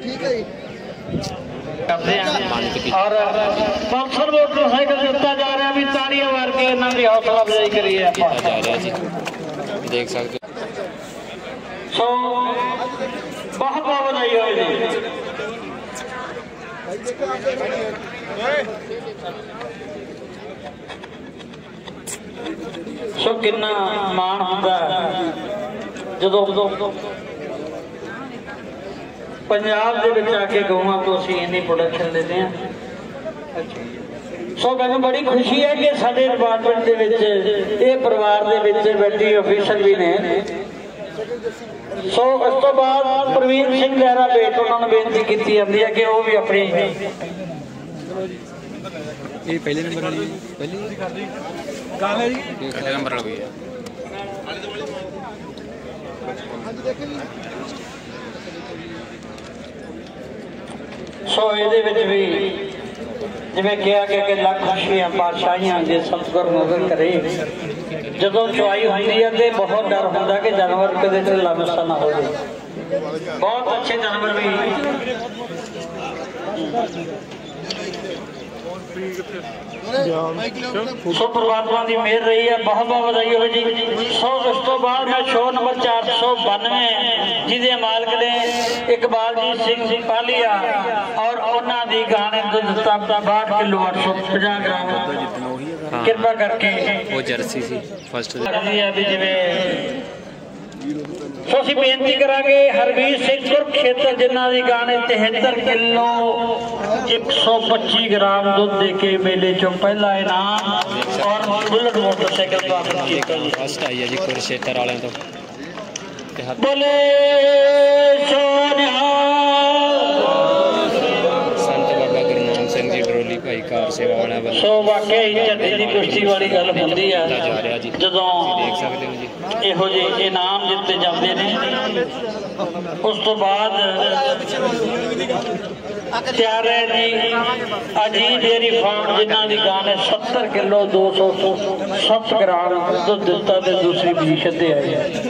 करते हैं और पल्सर मोटरसाइकिल दिता जा रहा भी ताड़ियां मार के इन्हों की हौसला अफजाई करिए जा रहा जी देख सकते सो बहुत बहुत बधाई हो जी सो कितना मान होंदा जदों पंजाब दे विच आके गौवां तो असीं इन्नी प्रोडक्शन लेते हैं। सो मैनूं बड़ी खुशी है कि साडे डिपार्टमेंट दे विच इह परिवार दे विच वैटरनरी ऑफिसर भी ने। सो उस तो बाद प्रवीण सिंह लहरा बेट उन्होंने बेनती की जाती है कि वो भी अपनी ये पहले नंबर वाली पहले गाल है जी पहले नंबर वाली है सो ये भी जिमें कहा कि लख खुशियां बादशाहियां जे सतगुर नजर करे जदों चुआई होती है तो बहुत डर होता कि जानवर कदे ढिला मिस्सा ना हो जाए। बहुत अच्छे जानवर भी सो परमात्मा की मेहर रही है। बहुत बहुत बधाई हो जी। सो उस तो बाद मैं शो नंबर 492 जिसके मालिक ने इकबाल जी सिंह पालिया और उन्होंने दी गाने दुध 62 किलो 850 ग्राम कृपा करके वो जर्सी सी फर्स्ट सो असीं बेनती करांगे हरवीर सिंह कुरुक्षेत्र जिन्हां दी गाने 73 किलो 125 ग्राम दुध दे के मेले चों पहला इनाम और बुलेट मोटरसाइकिल प्राप्त किया। फर्स्ट आई है जी कुरुक्षेत्र वाले तो बोले सोनिया संत बाबा गुरनाम सिंह जी ड्रोली भाई कार सेवा वाला वाला सो वाकई झंडे की कुश्ती वाली गल होंदी है जदों देख सकते हो जी इहो जे इनाम जिते जाते हैं। उस तो बाद तैयार है जी अजीत डेयरी फार्म जिन्हों की गाने 70 किलो 207 ग्राम दुध दिता ते दूसरी पोजीशन से आए।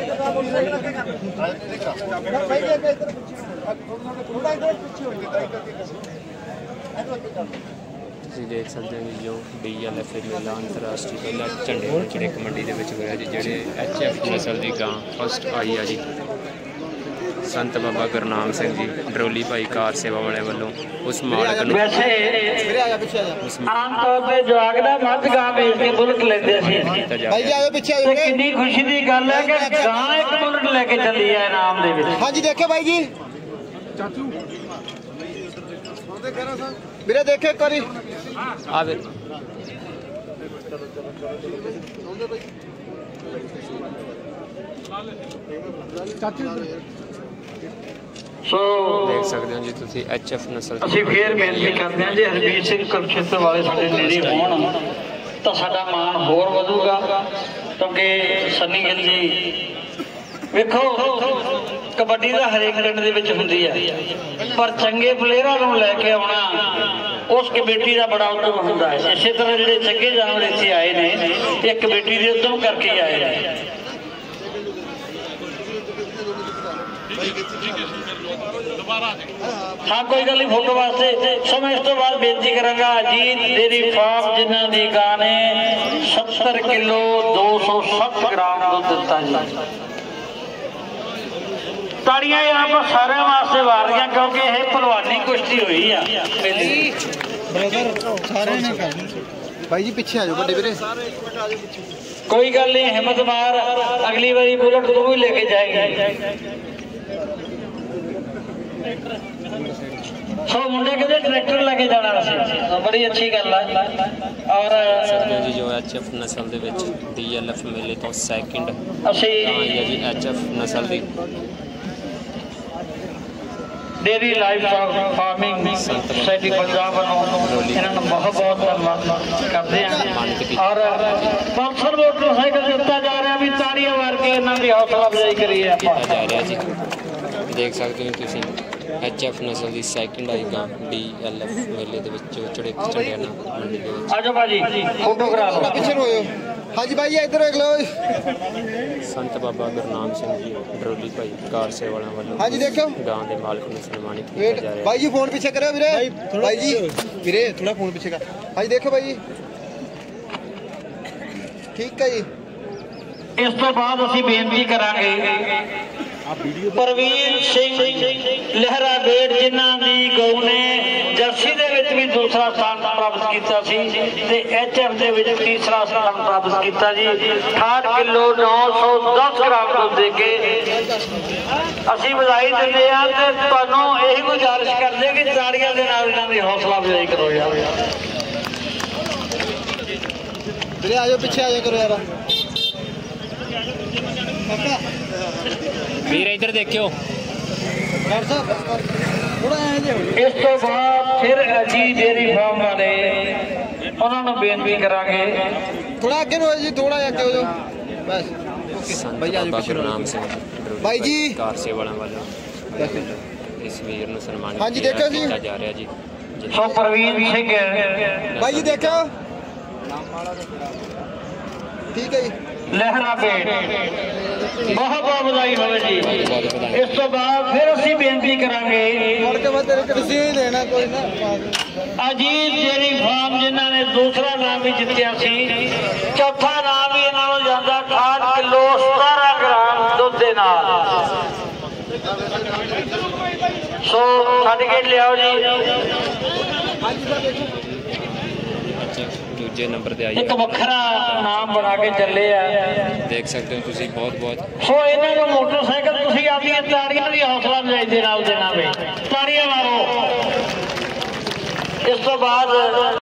देख सकते हैं जो DLF मेला अंतरराष्ट्रीय पहला झंडे चिड़क मंडी के होया जी जेडे HF नस्ल की गां फर्स्ट आई है जी संत बाबा गुरनाम सिंह जी ड्रोली भाई कार सेवा वाले वालों उस मालिक वैसे आम तौर पर जवाक दा मत गां बेच के बुलेट लेंदे सी भाई आयो पीछे आयो कितनी खुशी की गल है कि गां एक बुलेट लेके चली है इनाम दे विच। हां जी देखे भाई जी चाचू मेरे देखे करी आ वे चाचू सो देख सकते हो जी तुसी HF नस्ल ਅਸੀਂ ਫੇਰ ਬੇਨਤੀ ਕਰਦੇ ਹਾਂ ਜੇ ਹਰਬੀਰ ਸਿੰਘ ਕੁਰਕਸ਼ੇਤਰ ਵਾਲੇ ਸਾਡੇ ਨੇੜੇ ਹੋਣ ਤਾਂ ਸਾਡਾ ਮਾਣ ਹੋਰ ਵਧੂਗਾ ਕਿਉਂਕਿ ਸਨੀ ਗਿੱਲ ਜੀ ਵੇਖੋ ਕਬੱਡੀ ਦਾ ਹਰੇਕ ਪਿੰਡ ਦੇ ਵਿੱਚ ਹੁੰਦੀ ਹੈ ਪਰ ਚੰਗੇ ਪਲੇਅਰਾਂ ਨੂੰ ਲੈ ਕੇ ਆਉਣਾ ਉਸ ਕਮੇਟੀ ਦਾ ਬੜਾ ਉਦਮ ਹੁੰਦਾ ਹੈ। ਇਸੇ ਤਰ੍ਹਾਂ ਜਿਹੜੇ ਚੰਗੇ ਜਾਨਵਰ ਇੱਥੇ ਆਏ ਨੇ ਇਹ ਕਮੇਟੀ ਦੇ ਉਦਮ ਕਰਕੇ ਆਏ ਨੇ। हाँ कोई गल नहीं फोटो वास्ते सो मैं इस तो बाद बेनती करांगा अजीत डेयरी फार्म जिन्हां दी गां ने 70 किलो 207 ग्राम दूध दिता जी। ताड़ियां आप सारे वास्ते वार रही क्योंकि यह पहलवानी कुश्ती हुई है सारे ने भाई जी पीछे आ जाओ बड़े वीरे कोई गल नहीं हिम्मत मार अगली बारी बुलेट तू ही लेके जाएगी। सो मुंडे कहते ट्रैक्टर लेके जाना तो बड़ी अच्छी गल है। और जी जो HF नस्ल दे विच DLF मेले तो सेकंड असी जी HF नस्ल दी dairy life farming society Punjab इन्होंने बहुत बहुत धन्यवाद करते हैं। और पल्सर मोटरसाइकिल दिता जा रहा भी ताड़ियां मार के इन्हों की हौसला अफजाई करिए जा रहा जी देख सकते हो तुसी HF नस्ल की सेकंड आई गां DLF मेले दे विच जो चढ़े झंडियां ना मंडी दे विच आजो भाजी फोटो करा लो पीछे होयो हाँ जी भाई इधर देख लो। संत बाबा गुरनाम सिंह जी डरोली भाई कार सेवाला वालों हाँ जी देखो गांव के मालिक में सम्मानित किया जा रहा है। भाई जी फोन पीछे करो वीरे। भाई जी वीरे थोड़ा फोन पीछे कर। हाँ जी देखो भाई ठीक है जी। इस तो बाद असी बेनती करांगे प्रवीण सिंह लहरा बेट जिन्हां दी गऊ ने जर्सी दे विच भी दूसरा स्थान प्राप्त किया सी ते एचएफ दे विच तीसरा स्थान प्राप्त किया जी। 68 किलो 910 ग्राम दुध दे के असी बधाई दिंदे आ ते तुहानूं यही गुजारिश करदे कि ताड़ियां दे नाल इन्हां दी हौसला अफजाई करो यार। वीरे आ जाओ पीछे आ जाओ करो यार। वीर इधर देखियो। इस तो बाद फिर अजी डेयरी फार्म वाले उन्होंने बेनती करांगे थोड़ा आगे हो जी थोड़ा आगे हो जाओ बस। संत भाई बाबा गुरनाम सिंह भाई जी कार सेवाला वालों इस वीर ਨੂੰ ਸਨਮਾਨਿਤ हाँ जी देखो जी ਕੀਤਾ ਜਾ ਰਿਹਾ जी। सो प्रवीण सिंह भाई जी देखो ठीक है जी। लहरा बेट बहुत बहुत बधाई हो जी। इस तो बाद फिर असी बेनती करांगे अजीत डेयरी फार्म जिन्हां ने दूसरा नाम भी जित्तिया सी चौथा नाम भी इन्हां नूं जांदा 68 किलो 17 ग्राम दुध दे नाल। सो सर्टिफिकेट लियाओ जी। दूजे नंबर ते आई एक वखरा नाम बना के चले आ देख सकते हो तुसी बहुत बहुत। सो इन्हां नूं मोटरसाइकिल तुसी आपणीਆਂ ਤਾੜੀਆਂ ਦੀ हौसला अफजाई दे नाल देना वे ताड़ियां मारो। इस तो बाद